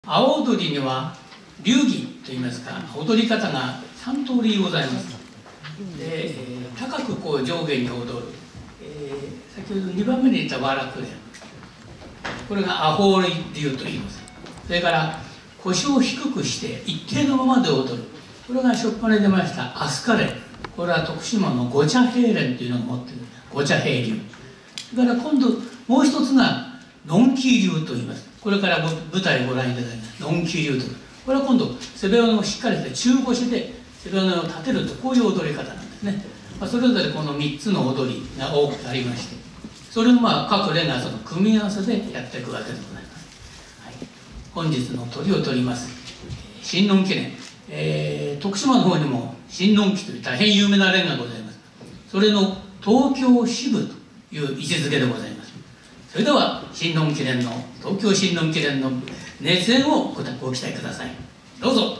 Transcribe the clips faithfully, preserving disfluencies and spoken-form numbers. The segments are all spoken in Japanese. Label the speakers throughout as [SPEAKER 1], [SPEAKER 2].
[SPEAKER 1] 阿波踊りには流儀といいますか踊り方がさん通りございます。で、えー、高くこう上下に踊る、えー、先ほどにばんめに言った和楽連、これが阿波流と言います。それから腰を低くして一定のままで踊る、これが初っ端に出ました飛鳥連、これは徳島の五茶平連というのを持っている五茶平流。それから今度もう一つがのんき流と言います。これから舞台をご覧いただきます。のんき流と、これは今度背骨をしっかりして中腰で背骨を立てると、こういう踊り方なんですね。まあ、それぞれこのみっつの踊りが多くありまして、それをまあ各連がその組み合わせでやっていくわけでございます。はい、本日の鳥を取ります神農記連、えー、徳島の方にも神農記という大変有名な連がございます。それの東京支部という位置づけでございます。それでは神農記連の東京神農記連の熱演をご期待ください。どうぞ。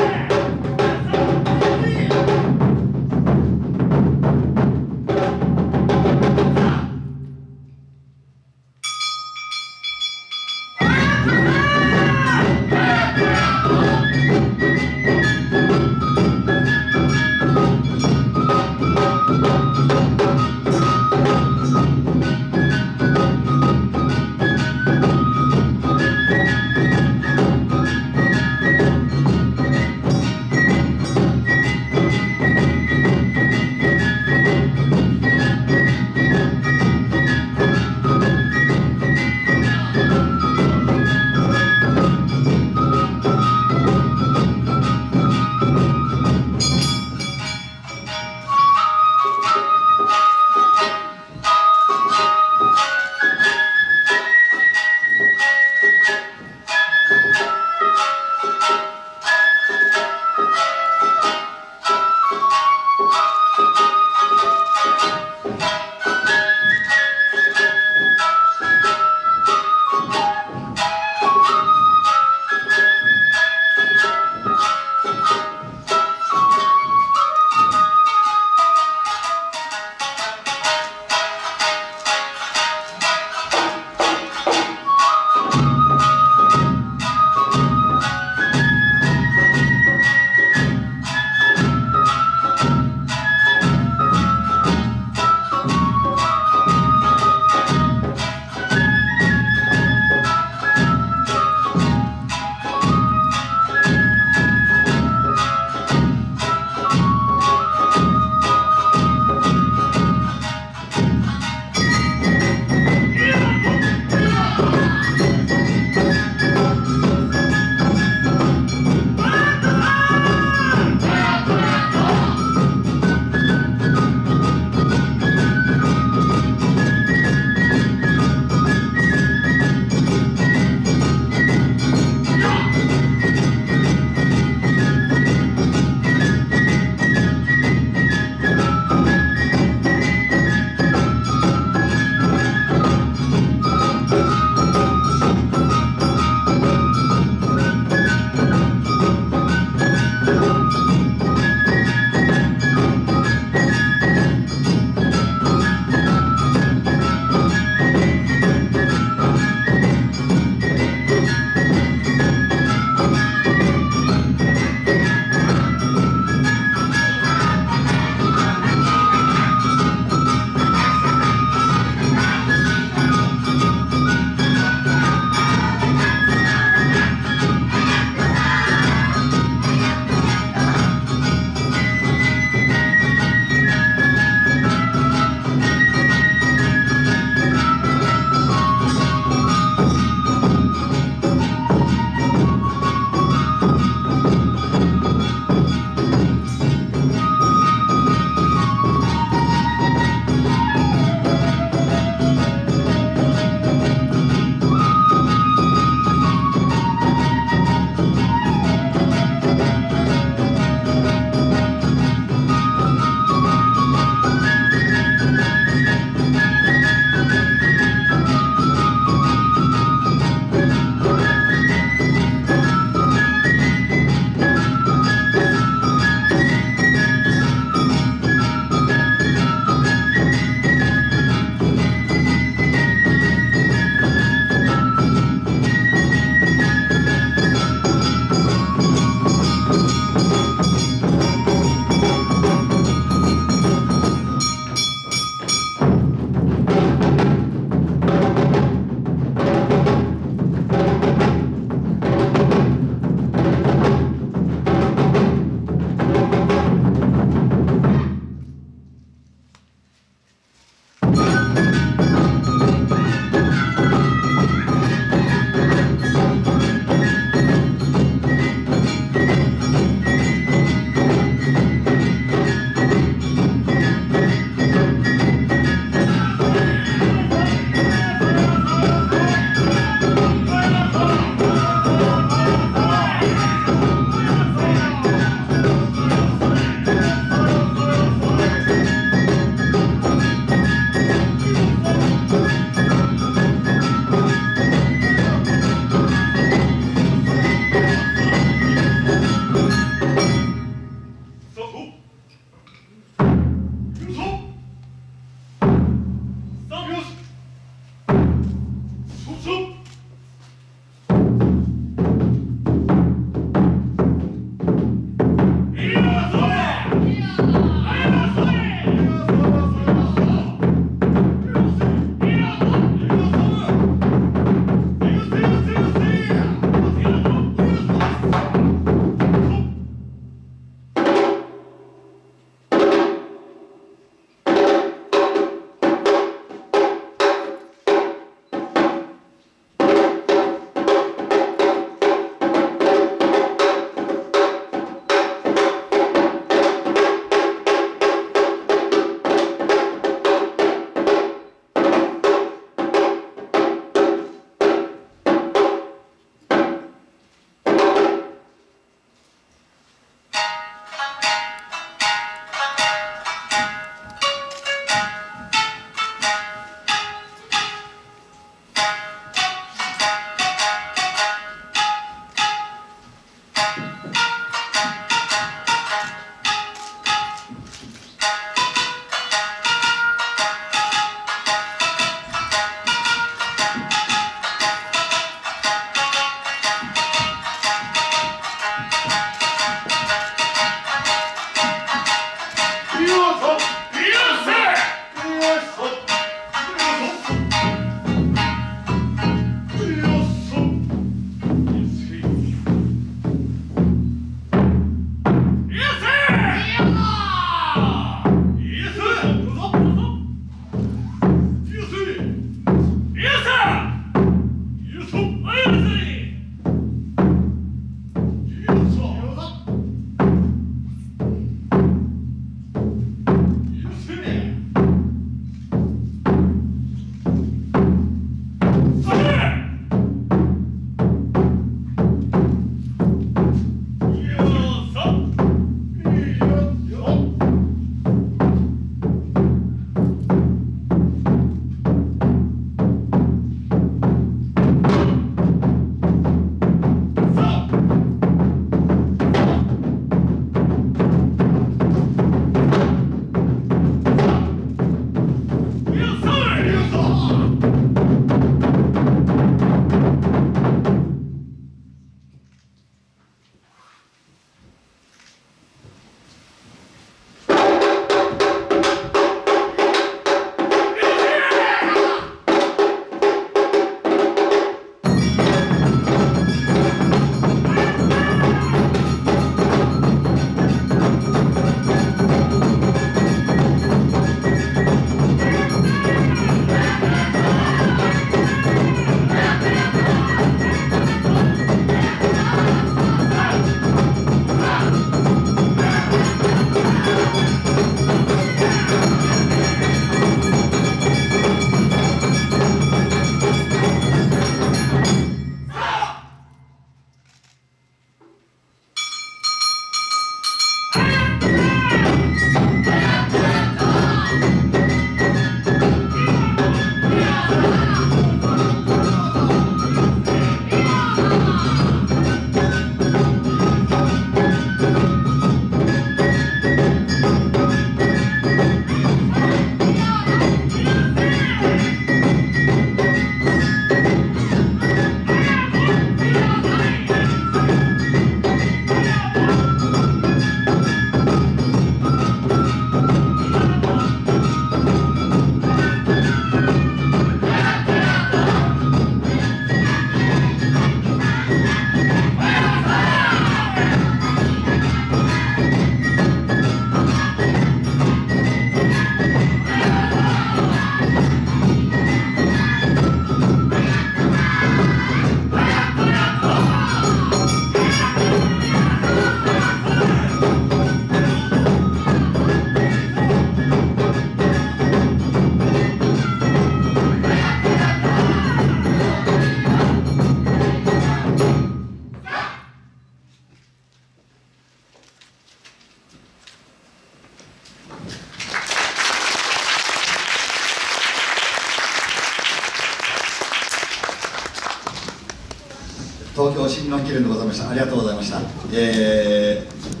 [SPEAKER 2] 東京新日本記念でございました。ありがとうございました。えー